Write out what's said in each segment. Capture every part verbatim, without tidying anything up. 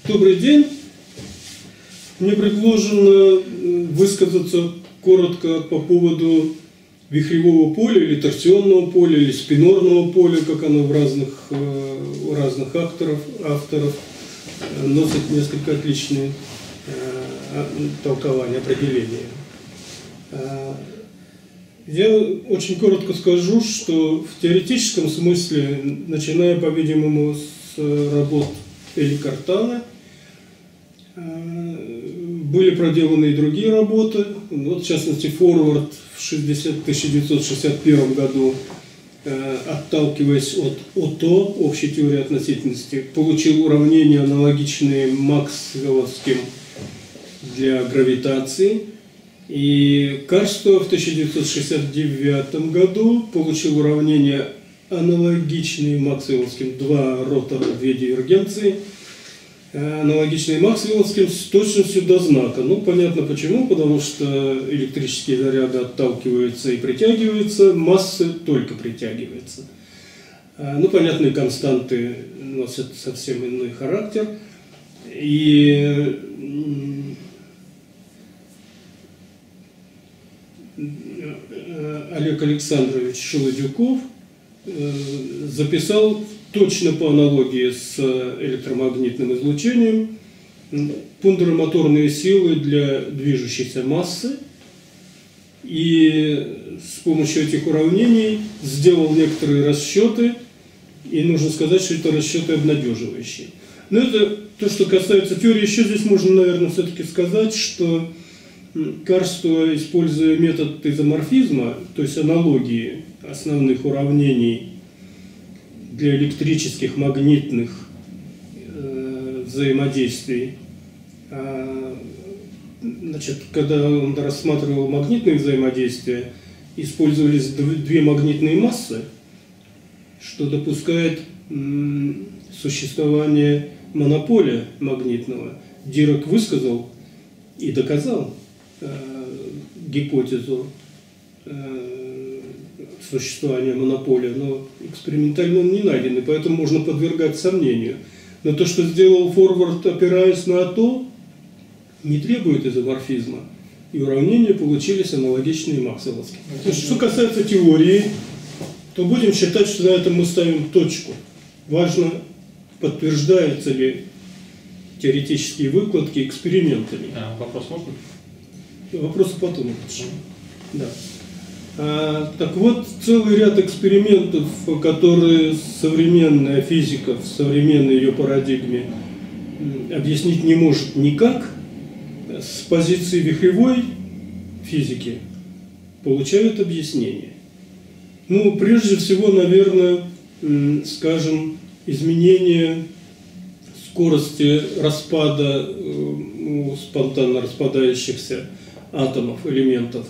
Добрый день. Мне предложено высказаться коротко по поводу вихревого поля или торсионного поля или спинорного поля, как оно в разных, у разных авторов, авторов носит несколько отличные толкования, определения. Я очень коротко скажу, что в теоретическом смысле, начиная, по-видимому, с работ Эли Картана, были проделаны и другие работы. Вот, в частности, Форвард в тысяча девятьсот шестьдесят первом году, отталкиваясь от ОТО, общей теории относительности, получил уравнения, аналогичные максвелловским для гравитации. И Карстов в тысяча девятьсот шестьдесят девятом году получил уравнения, аналогичные максвелловским, два ротора, две дивергенции, аналогичные максвелловским с точностью до знака. Ну, понятно почему, потому что электрические заряды отталкиваются и притягиваются, массы только притягиваются. Ну, понятные константы носят совсем иной характер. И Олег Александрович Шелудюков записал точно по аналогии с электромагнитным излучением пундеромоторные силы для движущейся массы, и с помощью этих уравнений сделал некоторые расчеты, и нужно сказать, что это расчеты обнадеживающие. Но это то, что касается теории. Еще здесь можно, наверное, все-таки сказать, что Карстов, используя метод изоморфизма, то есть аналогии основных уравнений для электрических, магнитных э, взаимодействий, а, значит, когда он рассматривал магнитные взаимодействия, использовались две магнитные массы, что допускает м, существование монополя магнитного. Дирак высказал и доказал э, гипотезу э, существования монополия, но экспериментально он не найден, и поэтому можно подвергать сомнению. Но то, что сделал Форвард, опираясь на АТО, не требует изоморфизма, и уравнения получились аналогичные максвелловским. Что касается теории, то будем считать, что на этом мы ставим точку. Важно, подтверждаются ли теоретические выкладки экспериментами. А, вопрос можно? Вопросы потом. Да. А, так вот, целый ряд экспериментов, которые современная физика в современной ее парадигме объяснить не может никак, с позиции вихревой физики получают объяснение. Ну, прежде всего, наверное, скажем, изменение скорости распада у спонтанно распадающихся атомов, элементов.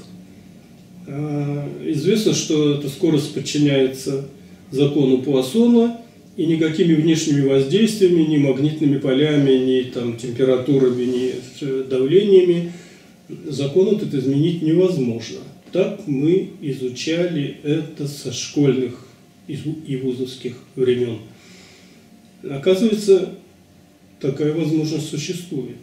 Известно, что эта скорость подчиняется закону Пуассона, и никакими внешними воздействиями, ни магнитными полями, ни там, температурами, ни давлениями закон этот изменить невозможно. Так мы изучали это со школьных и вузовских времен. Оказывается, такая возможность существует.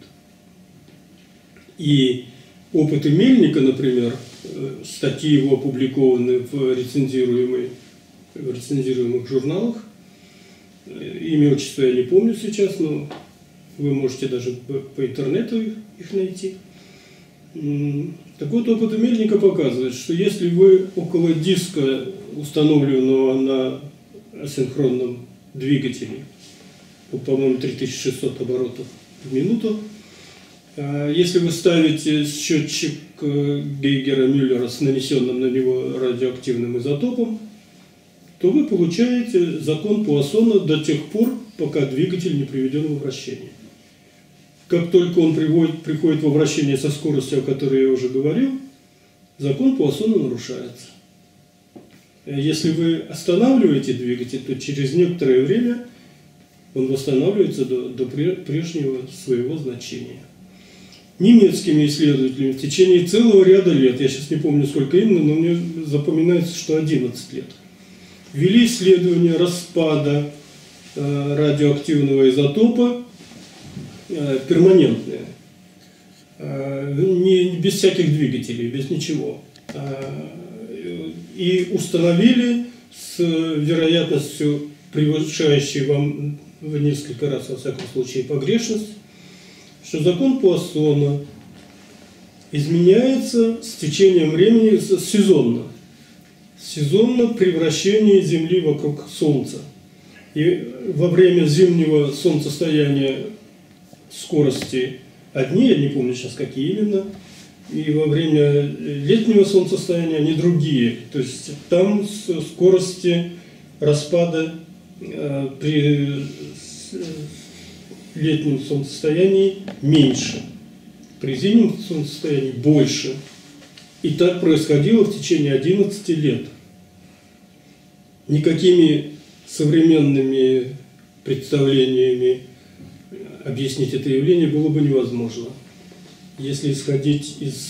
И опыты Мельника, например, статьи его опубликованы в, рецензируемой, в рецензируемых журналах. Имя, отчество я не помню сейчас, но вы можете даже по интернету их найти. Так вот, опыт Мельника показывает, что если вы около диска, установленного на асинхронном двигателе, по-моему, три тысячи шестьсот оборотов в минуту, если вы ставите счетчик Гейгера-Мюллера с нанесенным на него радиоактивным изотопом, то вы получаете закон Пуассона до тех пор, пока двигатель не приведен в вращение. Как только он приводит, приходит во вращение со скоростью, о которой я уже говорил, закон Пуассона нарушается. Если вы останавливаете двигатель, то через некоторое время он восстанавливается до, до прежнего своего значения. Немецкими исследователями в течение целого ряда лет, я сейчас не помню сколько именно, но мне запоминается, что одиннадцать лет, вели исследования распада э, радиоактивного изотопа перманентные, не, без всяких двигателей, без ничего. И установили с вероятностью, превышающей вам в несколько раз, во всяком случае, погрешность, что закон Пуассона изменяется с течением времени сезонно. Сезонно превращение Земли вокруг Солнца. И во время зимнего солнцестояния скорости одни, я не помню сейчас какие именно, и во время летнего солнцестояния они другие. То есть там скорости распада э, при летнем солнцестоянии меньше, при зимнем солнцестоянии больше. И так происходило в течение одиннадцати лет. Никакими современными представлениями объяснить это явление было бы невозможно. Если исходить из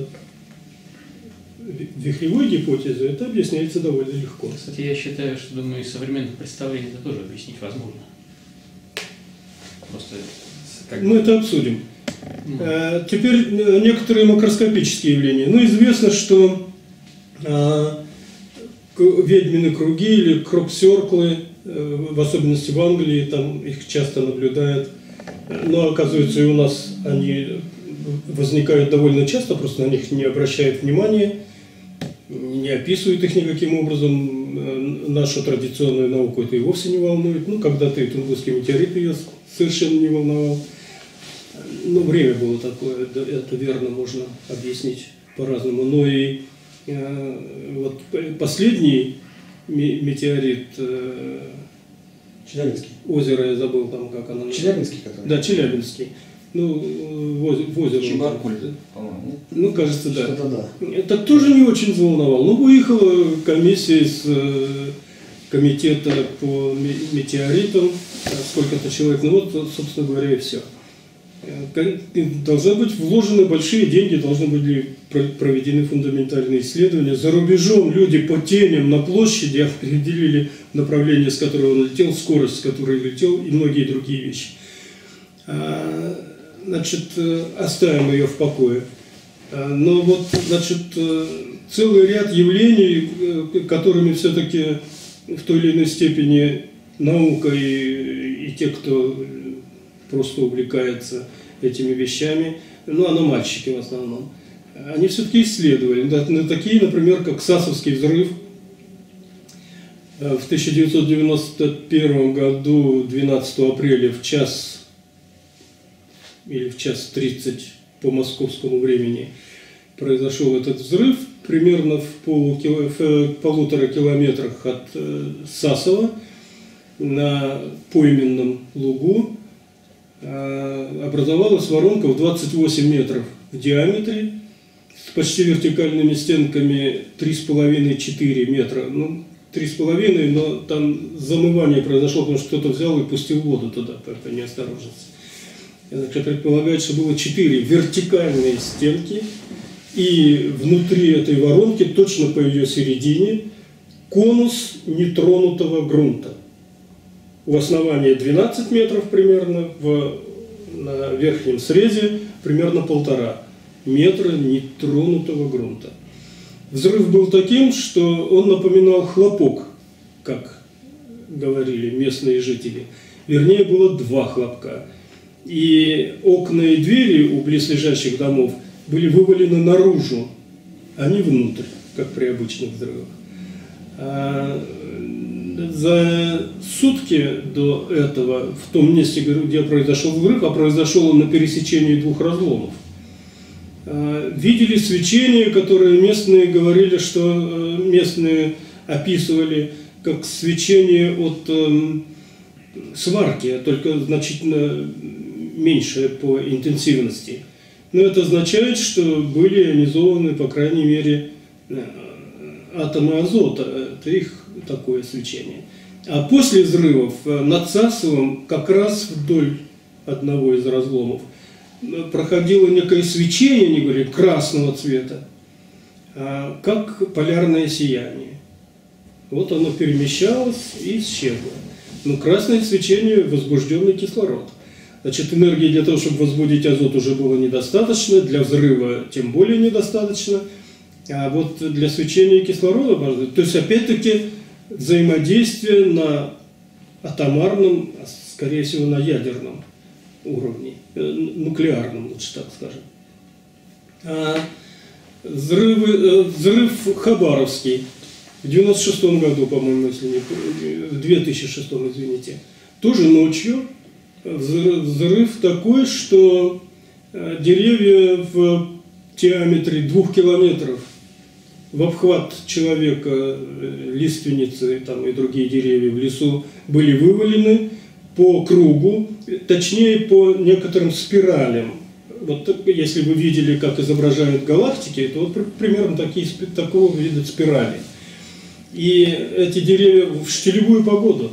вихревой гипотезы, это объясняется довольно легко. Кстати, я считаю, что, думаю, из современных представлений это тоже объяснить возможно. Просто как... Мы это обсудим. Mm. Теперь некоторые макроскопические явления. Ну, известно, что а, ведьмины круги или кроп-серклы, в особенности в Англии, там их часто наблюдают. Но, оказывается, и у нас они возникают довольно часто, просто на них не обращают внимания, не описывают их никаким образом. Нашу традиционную науку это и вовсе не волнует. Ну, когда-то и Тунгусский метеорит ее совершенно не волновал. Ну, время было такое, это верно, можно объяснить по-разному. Но и э, вот последний метеорит, э, Челябинский. Озеро, я забыл там, как оно называется. Челябинский, который? Да, Челябинский. Ну, в озеро. Чебаркуль, по-моему. Ну, кажется, да. Что-то да. Это тоже не очень взволновало. Ну, выехала комиссия из э, комитета по метеоритам, сколько-то человек, ну вот, собственно говоря, и все. Должны быть вложены большие деньги, должны были проведены фундаментальные исследования. За рубежом люди по теням на площади определили направление, с которого он летел, скорость, с которой летел и многие другие вещи. Значит, оставим ее в покое. Но вот, значит, целый ряд явлений, которыми все-таки в той или иной степени наука и, и те, кто просто увлекается этими вещами, ну, аномальщики в основном, они все-таки исследовали. Да, такие, например, как Сасовский взрыв. В тысяча девятьсот девяносто первом году, двенадцатого апреля, в час или в час тридцать по московскому времени произошел этот взрыв, примерно в, полукило, в полутора километрах от Сасова на пойменном лугу образовалась воронка в двадцать восемь метров в диаметре с почти вертикальными стенками три с половиной — четыре метра. Ну, три с половиной, но там замывание произошло, потому что кто-то взял и пустил воду туда по, по неосторожности. Значит, предполагает, что было четыре вертикальные стенки, и внутри этой воронки, точно по ее середине, конус нетронутого грунта. У основания двенадцать метров примерно, в, на верхнем срезе примерно полтора метра нетронутого грунта. Взрыв был таким, что он напоминал хлопок, как говорили местные жители. Вернее, было два хлопка. И окна и двери у близлежащих домов были вывалены наружу, а не внутрь, как при обычных взрывах. А за сутки до этого в том месте, где произошел взрыв, а произошел он на пересечении двух разломов, видели свечение, которое местные говорили, что местные описывали как свечение от сварки, только значительно меньше по интенсивности. Но это означает, что были ионизованы, по крайней мере, атомы азота. Это их такое свечение. А после взрывов над Сасовым, как раз вдоль одного из разломов, проходило некое свечение, они говорили, красного цвета, как полярное сияние. Вот оно перемещалось и исчезло. Но красное свечение – возбужденный кислород. Значит, энергии для того, чтобы возбудить азот, уже было недостаточно, для взрыва тем более недостаточно. А вот для свечения кислорода, то есть опять-таки взаимодействие на атомарном, скорее всего на ядерном уровне, нуклеарном, лучше так скажем. А взрывы, взрыв Хабаровский в девяносто шестом году, по-моему, если не в две тысячи шестом, извините, тоже ночью взрыв такой, что деревья в диаметре двух километров в обхват человека, лиственницы там, и другие деревья в лесу были вывалены по кругу, точнее по некоторым спиралям. Вот если вы видели, как изображают галактики, то вот примерно такие, такого вида спирали. И эти деревья в штилевую погоду.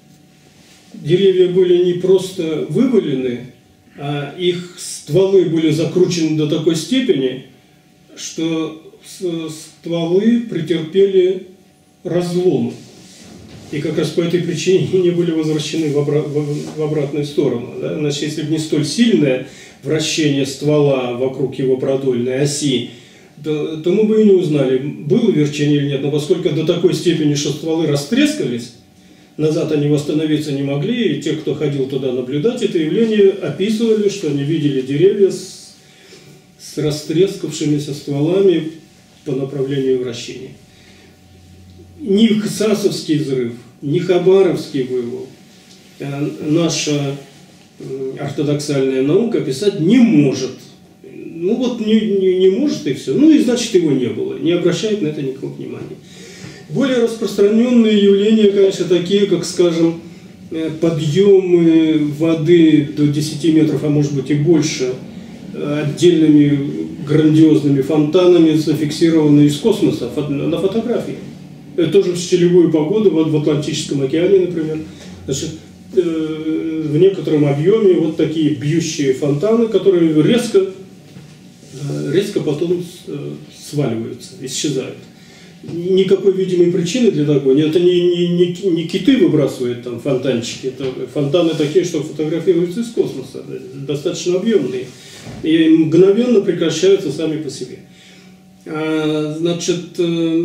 Деревья были не просто вывалены, а их стволы были закручены до такой степени, что стволы претерпели разлом. И как раз по этой причине не были возвращены в, обра в обратную сторону. Да? Значит, если бы не столь сильное вращение ствола вокруг его продольной оси, то, то мы бы и не узнали, было верчение или нет. Но поскольку до такой степени, что стволы растрескались, назад они восстановиться не могли, и те, кто ходил туда наблюдать это явление, описывали, что они видели деревья с, с растрескавшимися стволами по направлению вращения. Ни Хсасовский взрыв, ни Хабаровский вывал наша ортодоксальная наука описать не может. Ну вот не, не, не может и все. Ну и значит его не было. Не обращает на это никакого внимания. Более распространенные явления, конечно, такие, как, скажем, подъемы воды до десяти метров, а может быть и больше, отдельными грандиозными фонтанами, зафиксированные из космоса на фотографии. Это тоже в щелевую погоду, вот в Атлантическом океане, например. Значит, в некотором объеме вот такие бьющие фонтаны, которые резко, резко потом сваливаются, исчезают. Никакой видимой причины для такого нет. Это не, не, не, не киты выбрасывают там фонтанчики, это фонтаны такие, что фотографируются из космоса, достаточно объемные, и мгновенно прекращаются сами по себе. А, значит,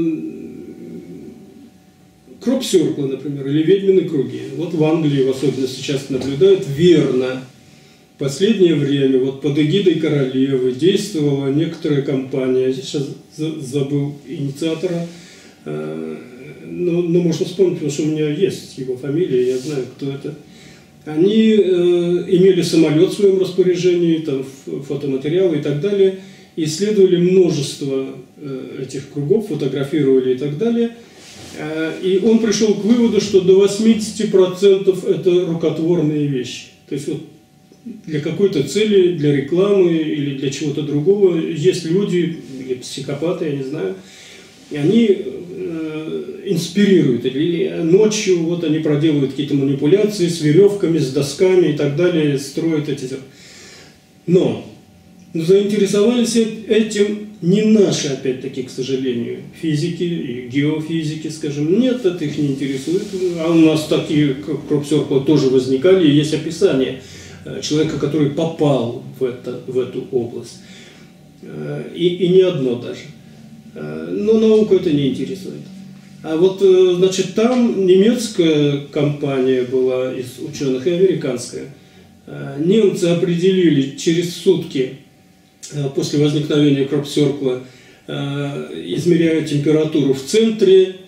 кроп-сёрклы, например, или ведьмины круги. Вот в Англии в особенности сейчас наблюдают верно. В последнее время вот под эгидой королевы действовала некоторая компания, я сейчас забыл инициатора, но, но можно вспомнить, потому что у меня есть его фамилия, я знаю, кто это. Они э, имели самолет в своем распоряжении, там, фотоматериалы и так далее, исследовали множество э, этих кругов, фотографировали и так далее. Э, и он пришел к выводу, что до восьмидесяти процентов это рукотворные вещи. То есть вот для какой-то цели, для рекламы или для чего-то другого есть люди, или психопаты, я не знаю, и они э, инспирируют. Или ночью вот они проделывают какие-то манипуляции с веревками, с досками и так далее, строят эти... Но заинтересовались этим не наши, опять-таки, к сожалению, физики и геофизики, скажем. Нет, это их не интересует. А у нас такие кроп-сёрклы тоже возникали, и есть описание человека, который попал в, это, в эту область. И, и не одно даже. Но науку это не интересует. А вот, значит, там немецкая компания была из ученых и американская. Немцы определили через сутки после возникновения кроп-сёркла, измеряя температуру в центре,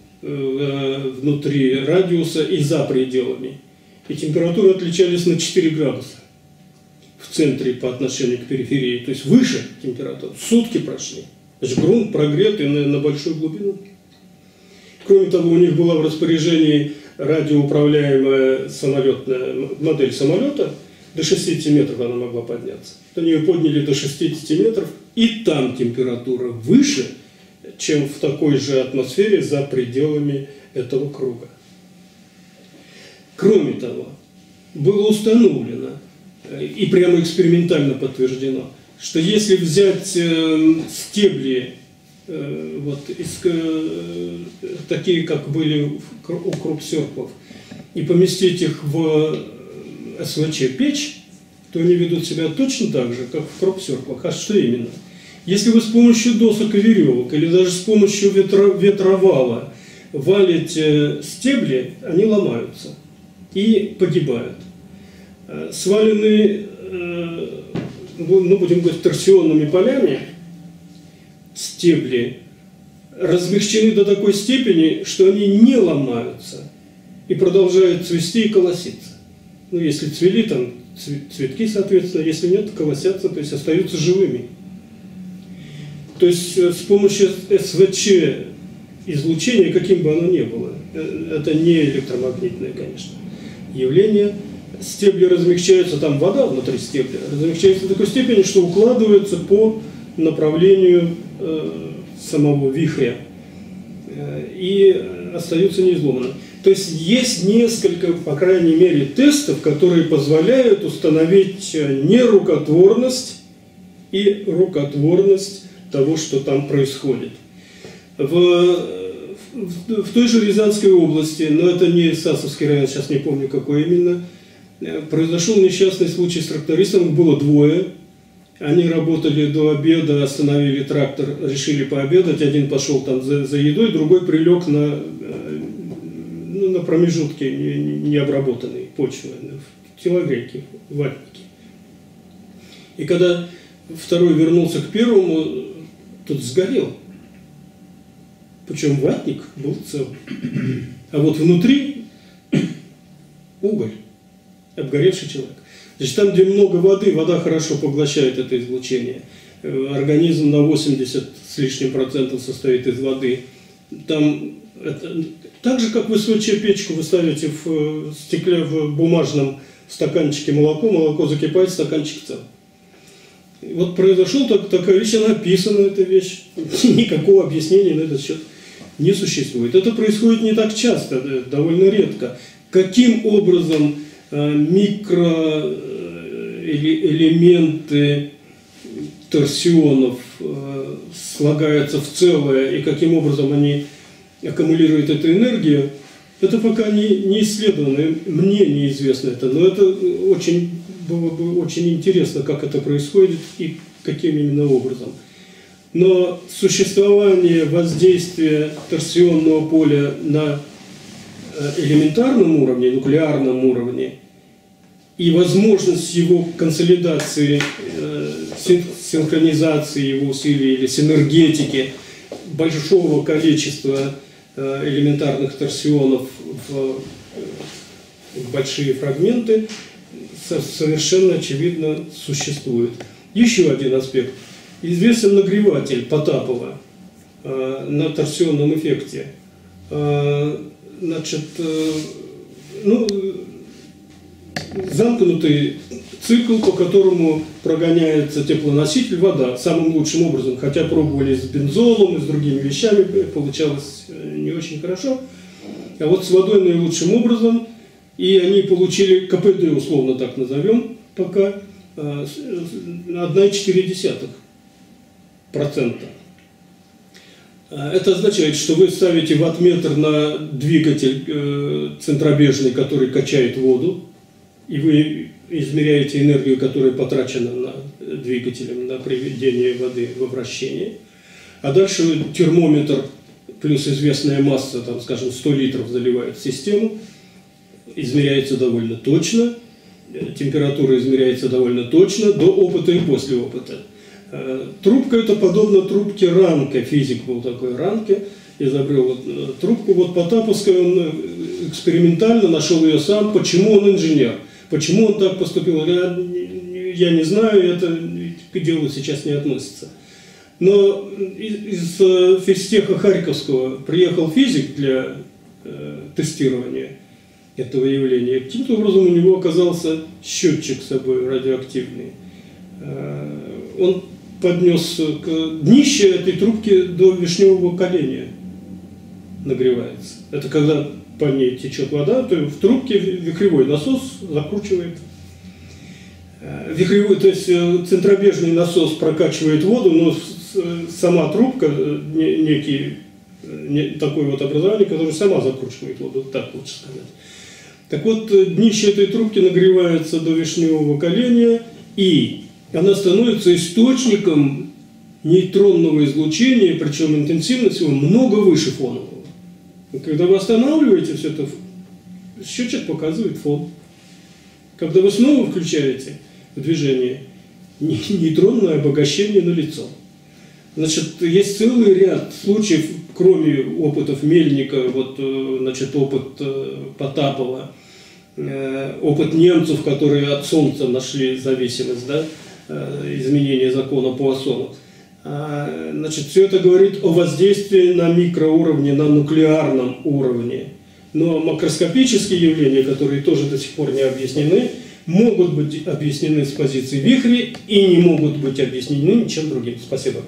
внутри радиуса и за пределами. И температуры отличались на четыре градуса в центре по отношению к периферии, то есть выше температуры. Сутки прошли. Значит, грунт прогретый на, на большую глубину. Кроме того, у них была в распоряжении радиоуправляемая самолетная модель самолета. До шестидесяти метров она могла подняться. Они ее подняли до шестидесяти метров, и там температура выше, чем в такой же атмосфере за пределами этого круга. Кроме того, было установлено и прямо экспериментально подтверждено, что если взять э, стебли, э, вот, из, э, такие, как были у кроп-сёрклов, и поместить их в эс вэ че-печь, то они ведут себя точно так же, как в кроп-серклах. А что именно? Если вы с помощью досок и веревок, или даже с помощью ветро, ветровала валите стебли, они ломаются и погибают. Сваленные, ну, будем говорить, торсионными полями стебли размягчены до такой степени, что они не ломаются и продолжают цвести и колоситься. Ну, если цвели, там цветки, соответственно, если нет, колосятся, то есть остаются живыми. То есть с помощью эс вэ че излучения, каким бы оно ни было, это не электромагнитное, конечно, явление, стебли размягчаются, там вода внутри стебля, размягчается до такой степени, что укладывается по направлению э, самого вихря э, и остаются неизломанными. То есть есть несколько, по крайней мере, тестов, которые позволяют установить нерукотворность и рукотворность того, что там происходит. В, в, в той же Рязанской области, но это не Сасовский район, сейчас не помню какой именно, произошел несчастный случай с трактористом, их было двое. Они работали до обеда, остановили трактор, решили пообедать, один пошел там за, за едой, другой прилег на, ну, на промежутке необработанной почвы, в телогрейке, в ватнике. И когда второй вернулся к первому, тот сгорел. Причем ватник был цел. А вот внутри уголь, обгоревший человек. Значит, там, где много воды, вода хорошо поглощает это излучение. Организм на восемьдесят с лишним процентов состоит из воды. Там это, так же, как в эс вэ че-печку вы ставите в стекле, в бумажном стаканчике молоко, молоко закипает, стаканчик цел. Вот произошла так, такая вещь, она описана, эта вещь. Никакого объяснения на этот счет не существует. Это происходит не так часто, довольно редко. Каким образом э, микроэлементы торсионов э, слагаются в целое, и каким образом они аккумулируют эту энергию, это пока не, не исследовано, мне неизвестно это, но это очень, было бы очень интересно, как это происходит и каким именно образом. Но существование воздействия торсионного поля на элементарном уровне, нуклеарном уровне, и возможность его консолидации, синхронизации его усилий или синергетики большого количества элементарных торсионов в большие фрагменты совершенно очевидно существует. Еще один аспект. Известен нагреватель Потапова э, на торсионном эффекте. Э, значит, э, ну, замкнутый цикл, по которому прогоняется теплоноситель, вода, самым лучшим образом, хотя пробовали с бензолом и с другими вещами, получалось не очень хорошо. А вот с водой наилучшим образом, и они получили ка пэ дэ, условно так назовем, пока одна целая четыре десятых процента. Это означает, что вы ставите ваттметр на двигатель э, центробежный, который качает воду, и вы измеряете энергию, которая потрачена на двигателем на приведение воды в вращение. А дальше термометр плюс известная масса, там, скажем, сто литров заливает в систему, измеряется довольно точно, температура измеряется довольно точно, до опыта и после опыта. Трубка это подобно трубке Ранке, физик был такой Ранке, изобрел вот трубку, вот Потаповская, он экспериментально нашел ее сам. Почему он инженер? Почему он так поступил? Я, я не знаю, это к делу сейчас не относится. Но из, из физтеха Харьковского приехал физик для э, тестирования этого явления. Каким-то образом у него оказался счетчик с собой радиоактивный. Э, он поднес к днище этой трубки до вишневого коленя, нагревается. Это когда по ней течет вода, то в трубке вихревой насос закручивает. Вихревой, то есть центробежный насос прокачивает воду, но сама трубка, некий не, такое вот образование, которое сама закручивает воду, так лучше сказать. Так вот, днище этой трубки нагревается до вишневого коленя, и она становится источником нейтронного излучения, причем интенсивность его много выше фонового. И когда вы останавливаете все это, счетчик показывает фон. Когда вы снова включаете в движение, нейтронное обогащение налицо. Значит, есть целый ряд случаев, кроме опытов Мельника, вот, значит, опыт Потапова, опыт немцев, которые от Солнца нашли зависимость, да, изменение закона Пуассона. Значит, все это говорит о воздействии на микроуровне, на нуклеарном уровне. Но макроскопические явления, которые тоже до сих пор не объяснены, могут быть объяснены с позиции вихрей и не могут быть объяснены ничем другим. Спасибо.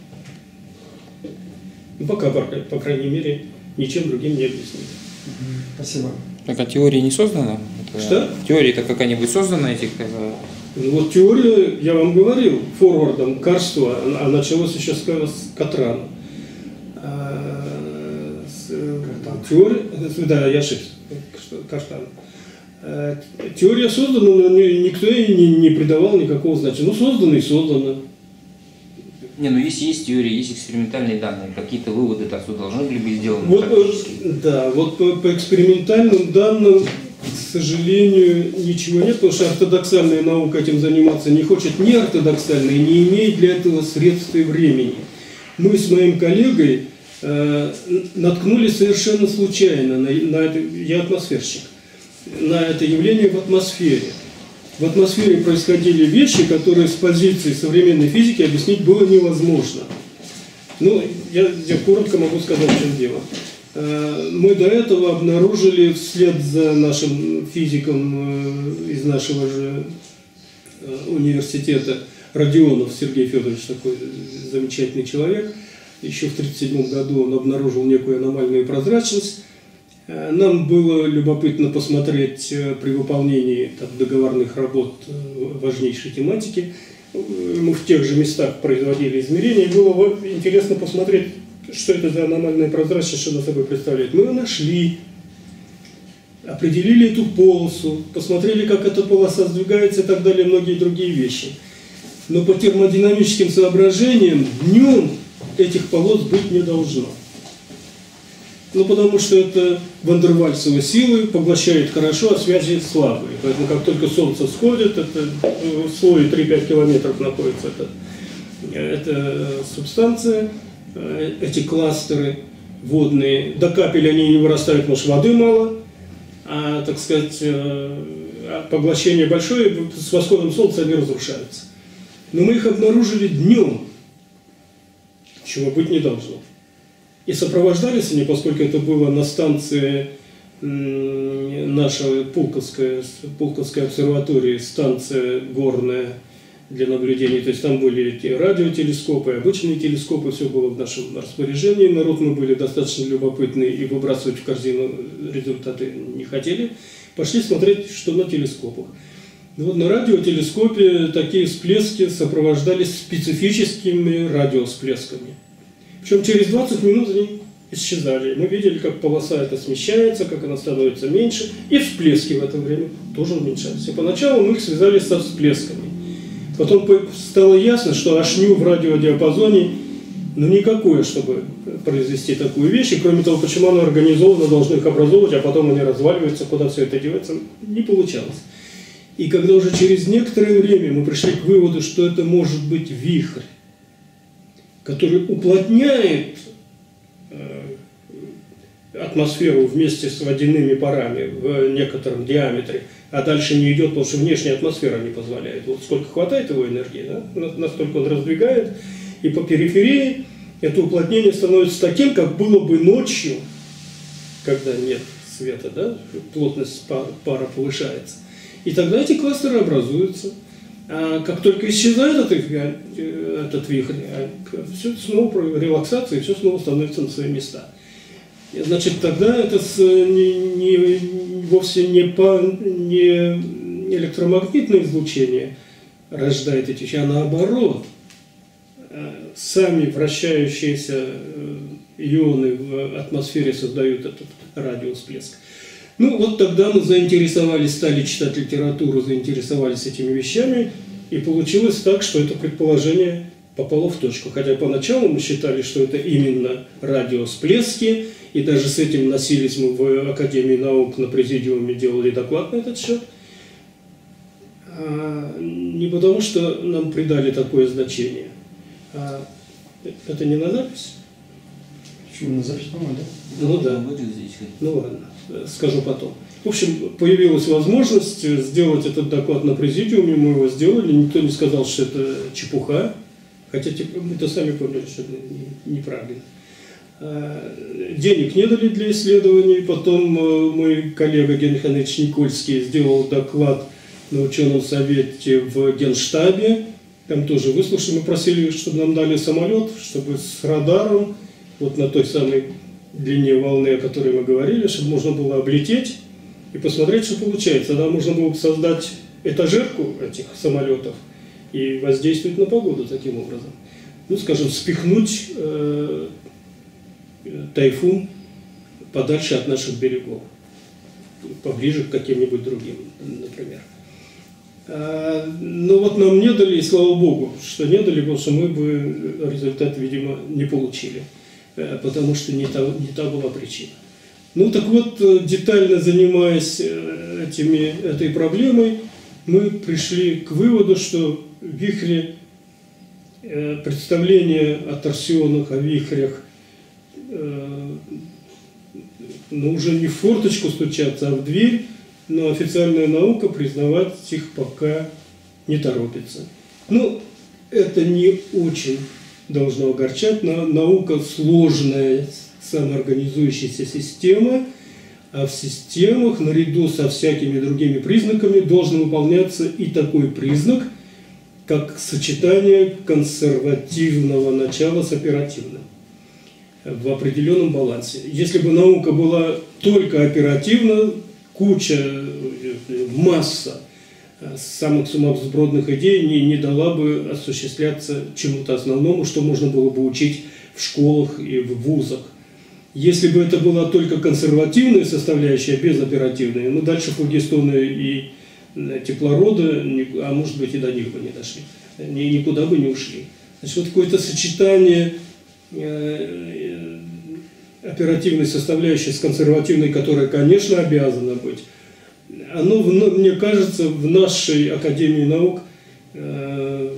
Ну, пока, по крайней мере, ничем другим не объяснены. Спасибо. Так, а теория не создана? Это... Что? Теория-то какая-нибудь создана этих... Ну, вот теория, я вам говорил, форвардом Карстова, а началось еще с Катрана. А, с, теория, да, я ошибся, Каштан. Теория создана, но никто ей не, не придавал никакого значения. Ну, создана и создана. Не, ну если есть теория, есть экспериментальные данные, какие-то выводы отсюда должны были быть сделаны вот, практически. Да, вот по, по экспериментальным данным, к сожалению, ничего нет, потому что ортодоксальная наука этим заниматься не хочет, ни ортодоксальная, не имеет для этого средств и времени. Мы с моим коллегой э, наткнулись совершенно случайно на, на это, я атмосферщик, на это явление в атмосфере. В атмосфере происходили вещи, которые с позиции современной физики объяснить было невозможно. Ну, я, я коротко могу сказать, в чем дело. Мы до этого обнаружили вслед за нашим физиком из нашего же университета Родионов Сергей Федорович, такой замечательный человек, еще в тысяча девятьсот тридцать седьмом году он обнаружил некую аномальную прозрачность. Нам было любопытно посмотреть при выполнении так, договорных работ важнейшей тематики. Мы в тех же местах производили измерения, и было интересно посмотреть, что это за аномальная прозрачность, что она собой представляет. Мы ее нашли, определили эту полосу, посмотрели, как эта полоса сдвигается и так далее, многие другие вещи. Но по термодинамическим соображениям днем этих полос быть не должно. Ну, потому что это вандервальсовые силы, поглощает хорошо, а связи слабые. Поэтому, как только Солнце сходит, это в слое три-пять километров находится эта, эта субстанция, эти кластеры водные. До капель они не вырастают, потому что воды мало, а, так сказать, поглощение большое, с восходом Солнца они разрушаются. Но мы их обнаружили днем, чего быть не должно. И сопровождались они, поскольку это было на станции наша Пулковская, Пулковской обсерватории, станция горная для наблюдений. То есть там были эти радиотелескопы, обычные телескопы, все было в нашем распоряжении. Народ мы были достаточно любопытны и выбрасывать в корзину результаты не хотели. Пошли смотреть, что на телескопах. И вот на радиотелескопе такие всплески сопровождались специфическими радиовсплесками. Причем через двадцать минут они исчезали. Мы видели, как полоса эта смещается, как она становится меньше, и всплески в это время тоже уменьшались. И поначалу мы их связали со всплесками. Потом стало ясно, что ашню в радиодиапазоне ну никакое, чтобы произвести такую вещь. И кроме того, почему она организована, должны их образовывать, а потом они разваливаются, куда все это девается, не получалось. И когда уже через некоторое время мы пришли к выводу, что это может быть вихрь, который уплотняет э, атмосферу вместе с водяными парами в некотором диаметре, а дальше не идет, потому что внешняя атмосфера не позволяет. Вот сколько хватает его энергии, да? Настолько он раздвигает, и по периферии это уплотнение становится таким, как было бы ночью, когда нет света, да? Плотность пара повышается. И тогда эти кластеры образуются. А как только исчезает этот, этот вихрь, все снова релаксация, и все снова становится на свои места. И, значит, тогда это с, не, не, вовсе не, по, не электромагнитное излучение рождает эти вещи, а наоборот. Сами вращающиеся ионы в атмосфере создают этот радиовсплеск. Ну, вот тогда мы заинтересовались, стали читать литературу, заинтересовались этими вещами, и получилось так, что это предположение попало в точку. Хотя поначалу мы считали, что это именно радиосплески, и даже с этим носились мы в Академии наук, на президиуме делали доклад на этот счет. А не потому, что нам придали такое значение. А это не на запись? Почему на запись, по-моему, да? Ну да. Будет здесь. Ну ладно, скажу потом. В общем, появилась возможность сделать этот доклад на президиуме, мы его сделали, никто не сказал, что это чепуха, хотя мы-то сами поняли, что это неправильно. Денег не дали для исследований, потом мой коллега Генрих Андреевич Никольский сделал доклад на ученом совете в Генштабе, там тоже выслушали, мы просили, чтобы нам дали самолет, чтобы с радаром, вот на той самой длине волны, о которой мы говорили, чтобы можно было облететь и посмотреть, что получается. Тогда можно было создать этажерку этих самолетов и воздействовать на погоду таким образом. Ну, скажем, спихнуть э, тайфун подальше от наших берегов, поближе к каким-нибудь другим, например. А, но вот нам не дали, и слава богу, что не дали, потому что мы бы результат, видимо, не получили, потому что не та, не та была причина. Ну так вот, детально занимаясь этими, этой проблемой, мы пришли к выводу, что вихри, представление о торсионах, о вихрях, ну, уже не в форточку стучаться, а в дверь, но официальная наука признавать их пока не торопится. Ну, это не очень должно огорчать. Наука сложная, самоорганизующаяся система, а в системах, наряду со всякими другими признаками, должен выполняться и такой признак, как сочетание консервативного начала с оперативным в определенном балансе. Если бы наука была только оперативна, куча, масса самых сумасбродных идей не, не дала бы осуществляться чему-то основному, что можно было бы учить в школах и в вузах. Если бы это была только консервативная составляющая, безоперативная, ну дальше флогистоны и теплороды, а может быть и до них бы не дошли, никуда бы не ушли. Значит, вот какое-то сочетание оперативной составляющей с консервативной, которая, конечно, обязана быть, оно, мне кажется, в нашей Академии наук э,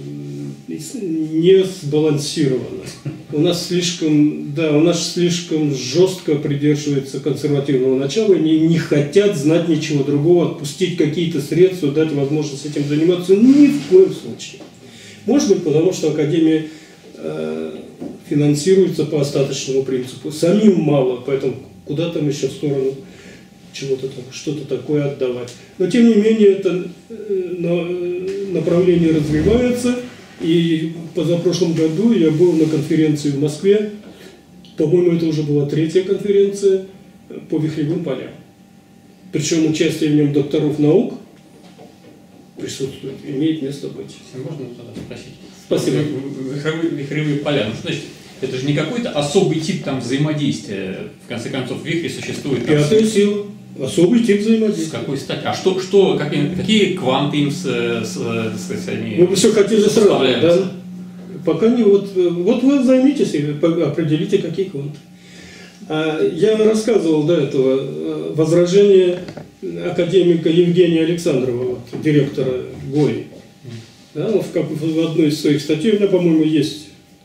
не сбалансировано. У нас слишком, да, у нас слишком жестко придерживается консервативного начала, не, не хотят знать ничего другого, отпустить какие-то средства, дать возможность этим заниматься ни в коем случае. Может быть, потому что Академия э, финансируется по остаточному принципу. Самим мало, поэтому куда там еще в сторону чего-то там, что-то такое отдавать. Но тем не менее это направление развивается. И позапрошлом году я был на конференции в Москве. По-моему, это уже была третья конференция по вихревым полям. Причем участие в нем докторов наук присутствует, имеет место быть. Можно тогда спросить? Спасибо. Вихревые, вихревые поля. Ну, значит, это же не какой-то особый тип там взаимодействия. В конце концов, в вихре существует... Там, пятая сила. Особый тип взаимодействия. С какой стати? А что, что какие, какие кванты им с, с, с, они Вы все хотели сразу, да? Пока не вот, вот вы займитесь и определите, какие кванты. Я рассказывал до этого возражение академика Евгения Александрова, вот, директора ГОИ. Да, в, в одной из своих статей, у меня, по-моему, есть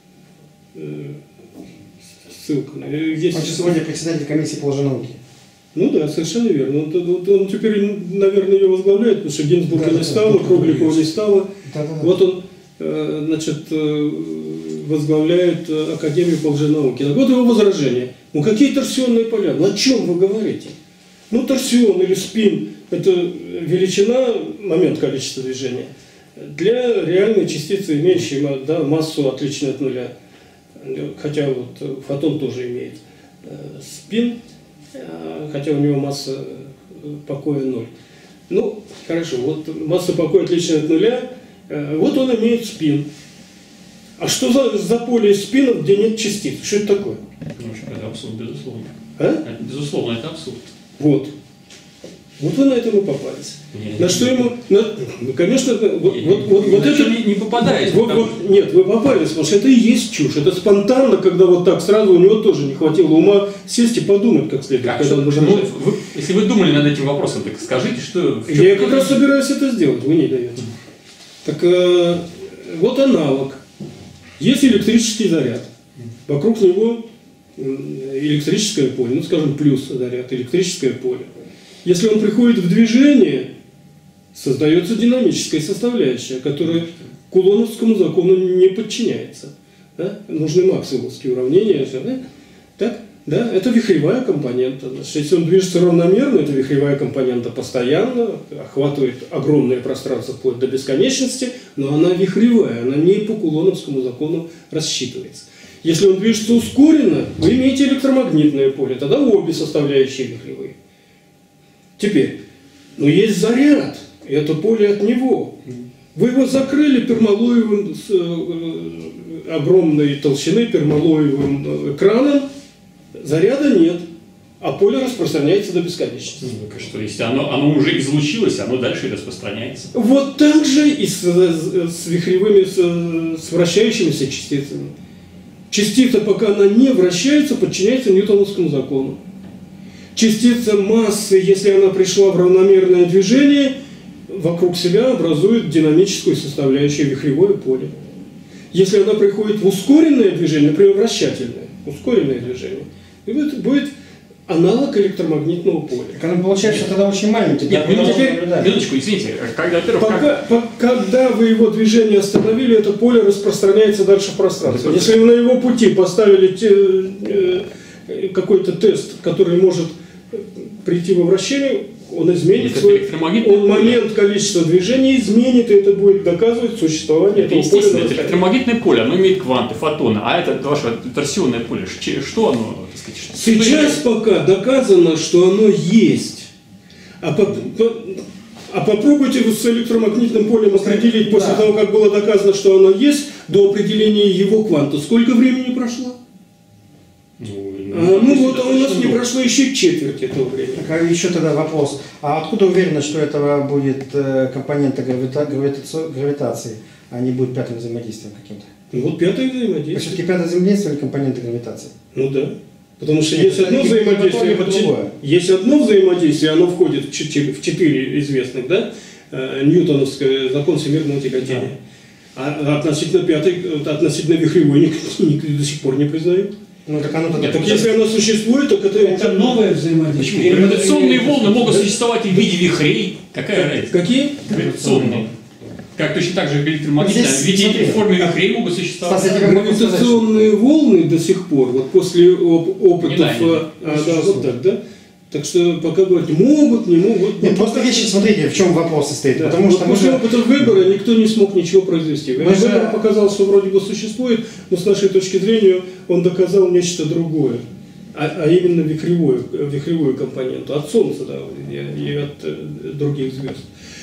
э, ссылка. Есть... Он же сегодня председатель комиссии по лженауке. Ну да, совершенно верно. Он, он, он теперь, наверное, ее возглавляет, потому что Гинзбурга да, не да, стало, Кругликова не стало. Да, да, да. Вот он, э, значит, э, возглавляет Академию по лженауке. Вот его возражение. Ну какие торсионные поля? Ну о чем вы говорите? Ну торсион или спин – это величина, момент количества движения, для реальной частицы, имеющей да, массу отличную от нуля. Хотя вот фотон тоже имеет спин, хотя у него масса покоя ноль. Ну, хорошо, вот масса покоя отличная от нуля, вот он имеет спин. А что за, за поле спинов, где нет частиц? Что это такое? Ну, это абсурд, безусловно. А? Безусловно, это абсурд. Вот. Вот вы на этом и попались. Не, на не, что не. ему... На, ну, конечно, вот, Не, вот, вот, вот на это... что не, не попадаете. Вот, потому вот, нет, вы попались, потому что это и есть чушь. Это спонтанно, когда вот так сразу у него тоже не хватило ума сесть и подумать как следует. Как, когда что, он ну, возражает. вы, если вы думали над этим вопросом, так скажите, что... в Я чем- как раз собираюсь это сделать, вы не даете. Так э, вот аналог. Есть электрический заряд. Вокруг него электрическое поле, ну скажем плюс заряд, электрическое поле. Если он приходит в движение, создается динамическая составляющая, которая кулоновскому закону не подчиняется. Да? Нужны максвелловские уравнения. Да? Так? Да? Это вихревая компонента. Значит, если он движется равномерно, это вихревая компонента постоянно, охватывает огромное пространство вплоть до бесконечности, но она вихревая, она не по кулоновскому закону рассчитывается. Если он движется ускоренно, вы имеете электромагнитное поле, тогда обе составляющие вихревые. Теперь, но есть заряд, и это поле от него. Вы его закрыли пермалоевым, с, э, огромной толщины пермалоевым экраном, заряда нет, а поле распространяется до бесконечности. Ну, так что, если оно, оно уже излучилось, оно дальше и распространяется. Вот так же и с, с вихревыми, с, с вращающимися частицами. Частица, пока она не вращается, подчиняется ньютоновскому закону. Частица массы, если она пришла в равномерное движение, вокруг себя образует динамическую составляющую вихревое поле. Если она приходит в ускоренное движение, например, вращательное, ускоренное движение, и будет, будет аналог электромагнитного поля. Так оно получается Нет. тогда очень маленький. Нет, да, мы минуточку, можем наблюдать. минуточку, извините, когда, во-первых, как- Пока, по- когда вы его движение остановили, это поле распространяется дальше в пространство. Да, Если вы на его пути поставили те- э, какой-то тест, который может прийти во вращение, он изменит Это свой электромагнитное он поле. момент количества движений изменит, и это будет доказывать существование это этого поля. естественно, на это расстоянии. электромагнитное поле, оно имеет кванты, фотоны, а это ваше торсионное поле, Ч- что оно, так сказать, что- Сейчас пока доказано, что оно есть. А, по- по- а попробуйте вы с электромагнитным полем определить, после Да. того, как было доказано, что оно есть, до определения его кванта. Сколько времени прошло? Ну, А, ну вот, а у нас достаточно не много. прошло еще четверть этого времени. Так, а еще тогда вопрос. А откуда уверенность, что этого будет э, компонента гравита- гравитаци- гравитации, а не будет пятым взаимодействием каким-то? Ну вот пятое А взаимодействие. все-таки пятое взаимодействие или компонента гравитации? Ну да. Потому что Нет, есть это одно не взаимодействие, то, ни подчи- другое. есть одно взаимодействие, оно входит в четыре, в четыре известных, да, э, ньютоновский закон всемирного тяготения. А относительно пятой, э, относительно вихревой никто, никто до сих пор не признает. Ну так оно тогда... Нет, Так получается- если оно существует, так это... Это новое взаимодействие. Почему? Или мы- Гравитационные или- волны могут Да. существовать и в виде вихрей. Какая разница? Какие? Гравитационные. Как точно так же электромагнитные, Здесь, в виде смотри. в форме вихрей могут существовать. Стас, я тебе могу сказать, Гравитационные волны до сих пор, вот после оп- опытов... Не знаю, э, а, да, вот так, да? Так что пока говорить могут, не могут... Нет, ну, просто пока- вещи, смотрите, в чем вопрос состоит. Да. Потому что Вот мы после же... опыта выбора никто не смог ничего произвести. Мы же- Выбор показал, что вроде бы существует, но с нашей точки зрения он доказал нечто другое. А, а именно вихревую, вихревую компоненту. От Солнца, да, и, и от э, других звезд.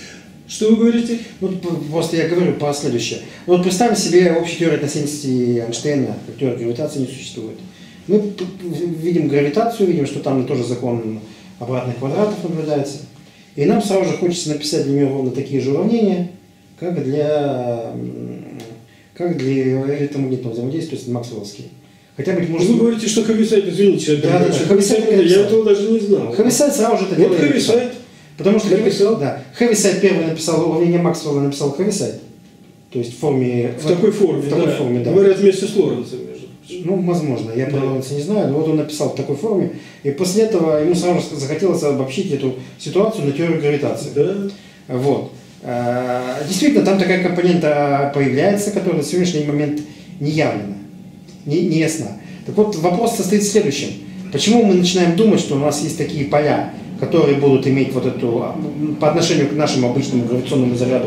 Что вы говорите? Ну, п- просто я говорю про следующее. Ну, вот представим себе общую теорию относительности Эйнштейна, как теория гравитации не существует. Мы п- п- видим гравитацию, видим, что там тоже закон обратных квадратов наблюдается. И нам сразу же хочется написать для нее ровно такие же уравнения, как для, м, как для электромагнитного взаимодействия, то есть максвелловские. Хотя быть может... Вы говорите, что Хависайт, извините, Да, да, да, что Хависайт Хависайт, я написал. этого даже не знал. Хевисайд сразу же это Вот делает. Хависайт. Потому что Написал? да, Хевисайд первый написал уравнение Максвелла, написал Хевисайд. То есть в форме... В такой форме, В такой да. форме, да. Говорят, вместе с Лоренцем, между прочим. Ну, возможно, я Да. про Лоренца не знаю, но вот он написал в такой форме, и после этого ему сразу же захотелось обобщить эту ситуацию на теорию гравитации. Да. Вот. А, Действительно, там такая компонента появляется, которая на сегодняшний момент не явлена, не, не ясна. Так вот, вопрос состоит в следующем. Почему мы начинаем думать, что у нас есть такие поля, которые будут иметь вот эту, по отношению к нашему обычному гравитационному заряду,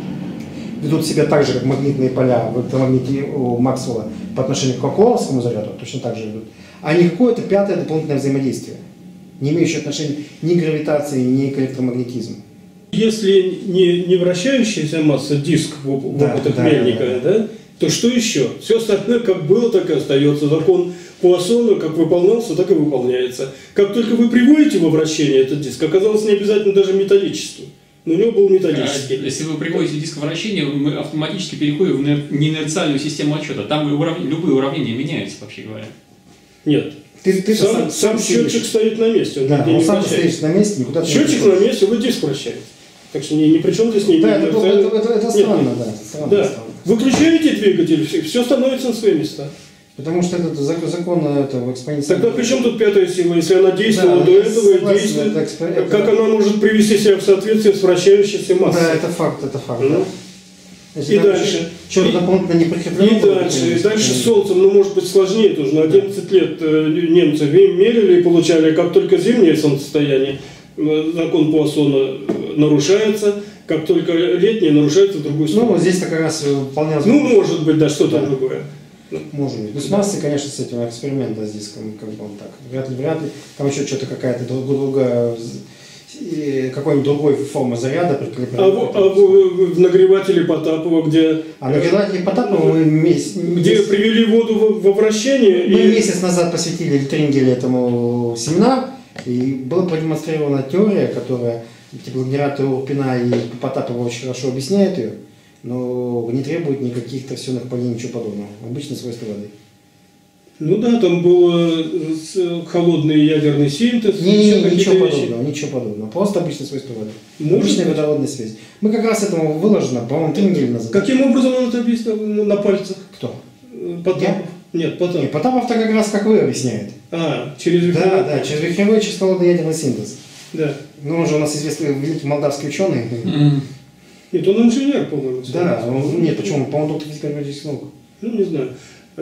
ведут себя так же, как магнитные поля в электромагните у Максвелла по отношению к кулоновскому заряду, точно так же идут, а не какое-то пятое дополнительное взаимодействие, не имеющее отношения ни к гравитации, ни к электромагнетизму. Если не, не вращающаяся масса, диск в, оп- в Да, опытах да, Мельника, да, да, то что еще? Все остальное как было, так и остается. Закон Пуассона как выполнялся, так и выполняется. Как только вы приводите во вращение этот диск, оказалось не обязательно даже металлический. Но у него был металлический. А если вы приводите диск в вращение, мы автоматически переходим в неинерциальную систему отсчета. Там урав... любые уравнения меняются, вообще говоря. Нет. Ты, ты сам, сам, сам счетчик сидишь. Стоит на месте. Он да, он не сам стоит на месте, никуда счетчик на месте, вы диск вращаете. Так что ни, ни при чем здесь не... Да, это, это, это, это странно, да. Странно, да. странно. Выключаете двигатель, все, все становится на свои места. Потому что это закон этого экспоненциального... Тогда при чем тут пятая сила, если она действовала да, до этого и действует, это экспо... как это... она может привести себя в соответствие с вращающейся массой? Да, это факт, это факт. Ну. Да. И дальше. Что-то дополнительно не прикреплено. И дальше. И дальше с Солнцем, ну, может быть, сложнее тоже. На одиннадцать лет немцы мерили и получали, как только зимнее солнцестояние, закон Пуассона нарушается, как только летнее нарушается в другую сторону. Ну, здесь-то как раз вполне... Ну, может быть, да, что-то да. другое. Может быть. Ну, с массой, конечно, с этим экспериментом с диском, как бы он так. Вряд ли, вряд ли. Там еще что-то какая-то другая, какой-нибудь другой формы заряда прикреплена. А, в, а в, в нагревателе Потапова, где... А нагревателе Потапова мы месяц... Где месяц, привели воду во, во вращение... Мы и... месяц назад посвятили в Трингеле этому семинар, и была продемонстрирована теория, которая типа генератор Урпина и Потапова очень хорошо объясняет ее, но не требует никаких торсионных полей, ничего подобного. Обычное свойство воды. Ну да, там был холодный ядерный синтез. Не, не, не, ничего подобного, ничего подобного. Просто обычное свойство воды. Может обычная быть. Водородная связь. Мы как раз этому выложено, по-моему, три недели назад. Каким образом он это объяснил на пальцах? Кто? Потапов? Я? Нет, Потапов. Нет, Потапов-то как раз как вы объясняет. А, через вихревой? Да, да, через вихревой, через холодный ядерный синтез. Да. Ну, он же у нас известный великий молдавский ученый. Mm. Нет, он инженер, по-моему. Да, он, нет, почему? По-моему, доктор физико-математических наук. Ну, не знаю.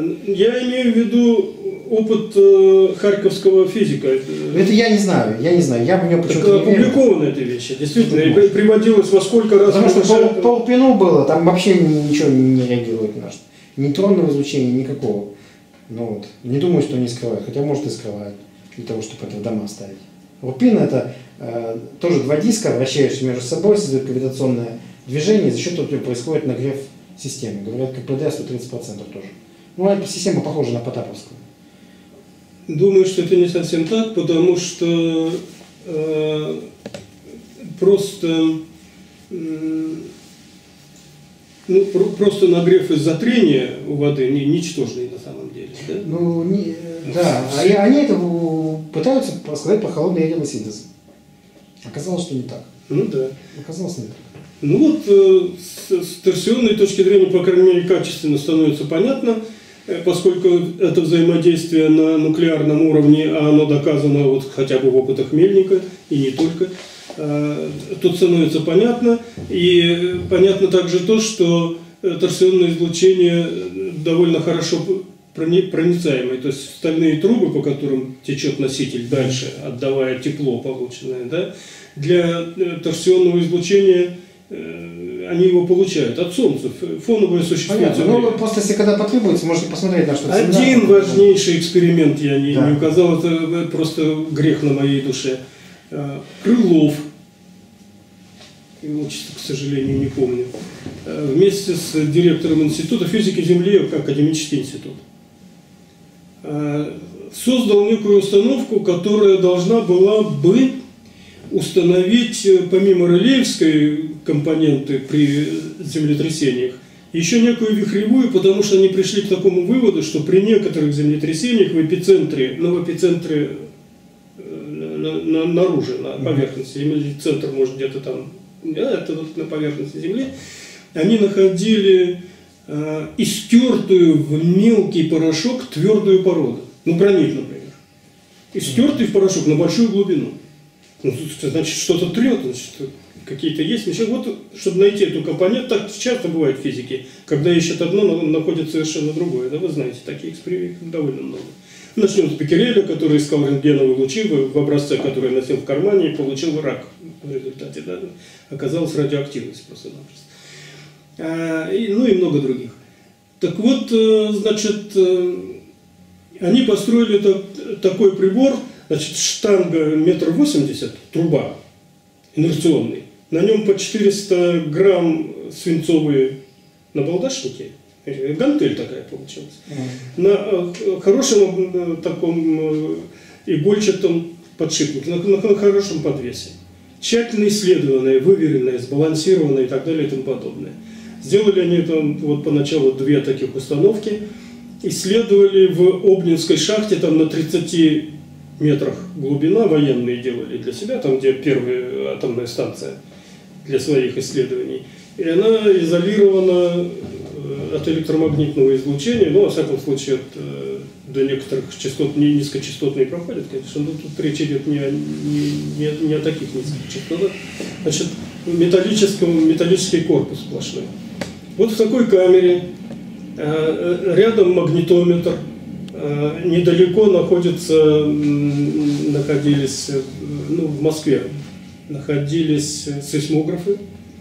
Я имею в виду опыт э, харьковского физика. Это я не знаю, я не знаю. Я в него почему-то не верю. Опубликованы эти вещи, действительно. И приводилось во сколько раз... Потому что по, по Урпину было, там вообще ничего не реагирует на что. Нейтронного излучения никакого. Ну вот. Не думаю, что они скрывают, хотя может и скрывают, для того, чтобы это в дома ставить. Урпин это э, тоже два диска, вращающиеся между собой, создают гравитационное движение, и за счет этого происходит нагрев системы. Говорят, КПД сто тридцать процентов тоже. Ну, эта система похожа на Потаповскую. Думаю, что это не совсем так, потому что э, просто, э, ну, про, просто нагрев из-за трения у воды не, ничтожный на самом деле. Да, ну, не, да. А они это пытаются сказать про холодный ядерный синтез. Оказалось, что не так. Ну да. Оказалось, не так. Ну вот, э, с, с торсионной точки зрения, по крайней мере, качественно становится понятно, поскольку это взаимодействие на нуклеарном уровне, а оно доказано вот хотя бы в опытах Мельника, и не только, тут становится понятно. И понятно также то, что торсионное излучение довольно хорошо проницаемое. То есть стальные трубы, по которым течет носитель дальше, отдавая тепло полученное, да, для торсионного излучения они его получают от Солнца, фоновое существует. Ну, просто если когда потребуется, можете посмотреть на что-то. Один важнейший эксперимент я не, да. не указал, это просто грех на моей душе. Крылов, его отчество, к сожалению, не помню, вместе с директором Института физики Земли, академический институт, создал некую установку, которая должна была бы установить, помимо релеевской компоненты при землетрясениях, еще некую вихревую, потому что они пришли к такому выводу, что при некоторых землетрясениях в эпицентре, ну в эпицентре на, на, наружу, на поверхности Земли, центр может где-то там, да, это вот на поверхности Земли, они находили э, истертую в мелкий порошок твердую породу, ну гранит, например, истертый в порошок на большую глубину. Ну, значит, что-то трет, значит, какие-то есть. Вот, чтобы найти эту компоненту, так часто бывает в физике, когда ищут одно, но находят совершенно другое. Да, вы знаете, таких экспериментов довольно много. Начнем с Беккереля, который искал рентгеновые лучи в образце, который носил в кармане, и получил рак в результате. Да? Оказалась радиоактивность просто-напросто. А, и, ну и много других. Так вот, значит, они построили так, такой прибор. Значит, штанга метр восемьдесят, труба инерционный, на нем по четыреста грамм свинцовые набалдашники, Гантель такая получилась. Mm. На э, хорошем э, таком э, игольчатом подшипнике, на, на, на хорошем подвесе. Тщательно исследованное, выверенное, сбалансированное и так далее и тому подобное. Сделали они там вот поначалу две таких установки. Исследовали в Обнинской шахте, там на тридцати метрах глубина, военные делали для себя, там где первая атомная станция для своих исследований. И она изолирована от электромагнитного излучения, ну, во всяком случае, от, э, до некоторых частот не, низкочастотные проходят, конечно, но тут речь идет не о, не, не, не о таких низких частотах. Значит, металлический корпус сплошной. Вот в такой камере э, рядом магнитометр, э, недалеко находится, находились, ну, в Москве, находились сейсмографы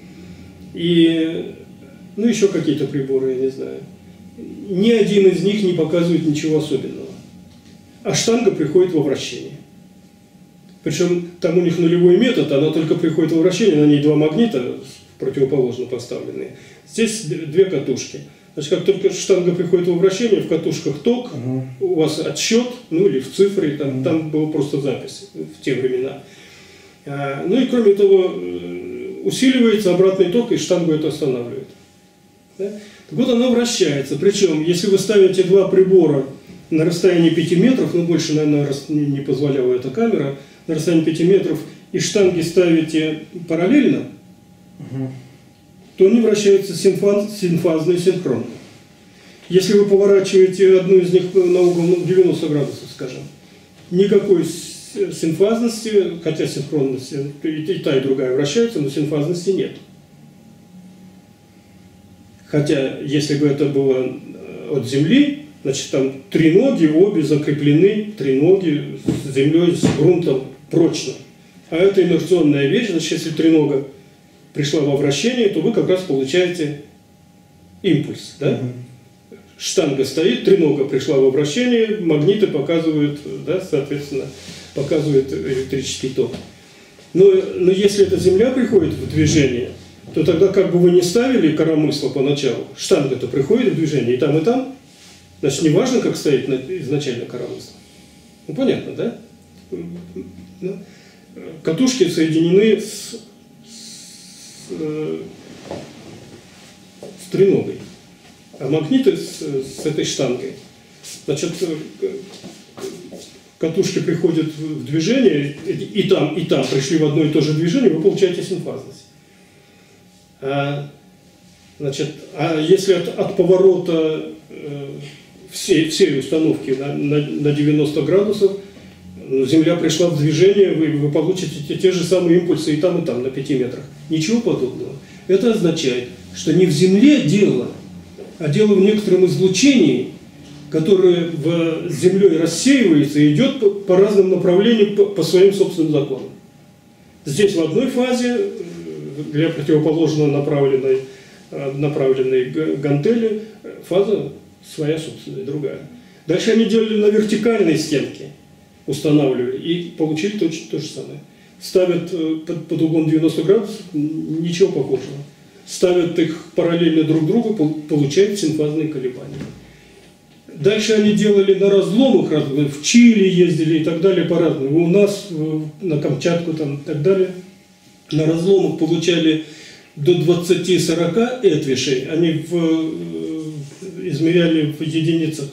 и ну, еще какие-то приборы, я не знаю. Ни один из них не показывает ничего особенного. А штанга приходит во вращение. Причем там у них нулевой метод, она только приходит во вращение, на ней два магнита противоположно поставленные. Здесь две катушки. Значит, как только штанга приходит во вращение, в катушках ток, угу. у вас отсчет, ну или в цифре, там, угу. там была просто запись в те времена. А, ну и кроме того, усиливается обратный ток, и штангу это останавливает. Да? Так вот она вращается. Причем, если вы ставите два прибора на расстоянии пяти метров, ну больше, наверное, не позволяла эта камера, на расстоянии пяти метров, и штанги ставите параллельно, угу. то они вращаются синфаз, синфазно и синхронно. Если вы поворачиваете одну из них на угол ну, девяносто градусов, скажем, никакой синфазности, хотя синхронности, и, и та, и другая вращаются, но синфазности нет. Хотя, если бы это было от Земли, значит, там три ноги, обе закреплены, три ноги с землей, с грунтом прочно. А это инерционная вещь, значит, если тренога пришла во вращение, то вы как раз получаете импульс. Да? Mm-hmm. Штанга стоит, тренога пришла во вращение, магниты показывают, да, соответственно, показывают электрический ток. Но, но если эта Земля приходит в движение, то тогда как бы вы не ставили коромысло поначалу, штанга-то приходит в движение и там, и там. Значит, не важно, как стоит изначально коромысло. Ну, понятно, да? Катушки соединены с, с, с треногой, а магниты с, с этой штангой. Значит, катушки приходят в движение, и там, и там пришли в одно и то же движение, вы получаете синфазность. А, значит, а если от, от поворота э, всей, всей установки на, на, на девяносто градусов Земля пришла в движение, вы, вы получите те, те же самые импульсы и там, и там, на пяти метрах. Ничего подобного. Это означает, что не в Земле дело, а дело в некотором излучении, которое в Землей рассеивается и идет по, по разным направлениям, по, по своим собственным законам. Здесь в одной фазе для противоположно направленной, направленной гантели фаза своя собственная, другая. Дальше они делали на вертикальной стенке, устанавливали и получили точно то же самое. Ставят под, под углом девяносто градусов, ничего похожего. Ставят их параллельно друг другу, получают синфазные колебания. Дальше они делали на разломах, в Чили ездили и так далее по-разному. У нас на Камчатку там и так далее. На разломах получали до двадцати-сорока этвишей. Они в, измеряли в единицах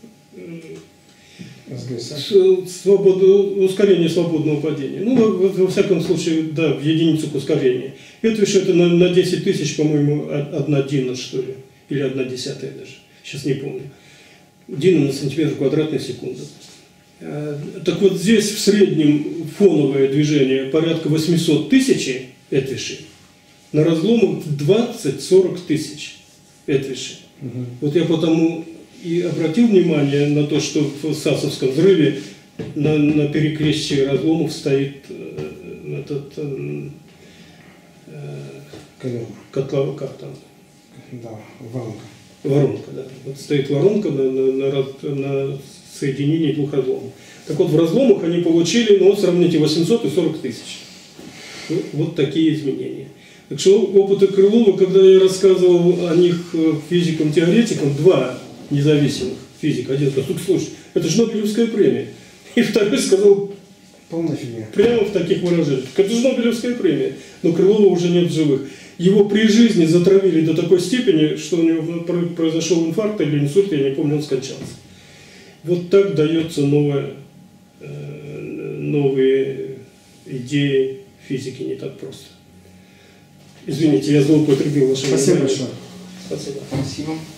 свободу, ускорение свободного падения. Ну, во, во всяком случае, да, в единицах ускорения. Этвиш это на, на десять тысяч, по-моему, одна дина, что ли. Или одна десятая даже. Сейчас не помню. Дина на сантиметр квадратный в секунду. Так вот здесь в среднем фоновое движение порядка восемьсот тысяч этвишей, на разломах двадцать-сорок тысяч этвишей. Угу. Вот я потому и обратил внимание на то, что в Сасовском взрыве на, на перекрестии разломов стоит э, этот э, э, котла, как там? Да, воронка. Воронка, да. Вот стоит воронка на, на, на, на соединении двух разломов. Так вот, в разломах они получили, ну вот сравните, восемьсот и сорок тысяч. Вот такие изменения. Так что опыты Крылова, когда я рассказывал о них физикам-теоретикам, два независимых физика, один сказал: слушай, это же Нобелевская премия. И второй сказал Полная фигня. прямо в таких выражениях: это же Нобелевская премия. Но Крылова уже нет в живых. Его при жизни затравили до такой степени, что у него произошел инфаркт или инсульт, я не помню, он скончался. Вот так дается новая, новые идеи физики, не так просто. Извините, я злоупотребил вашим Спасибо вниманием. большое. Спасибо. Спасибо.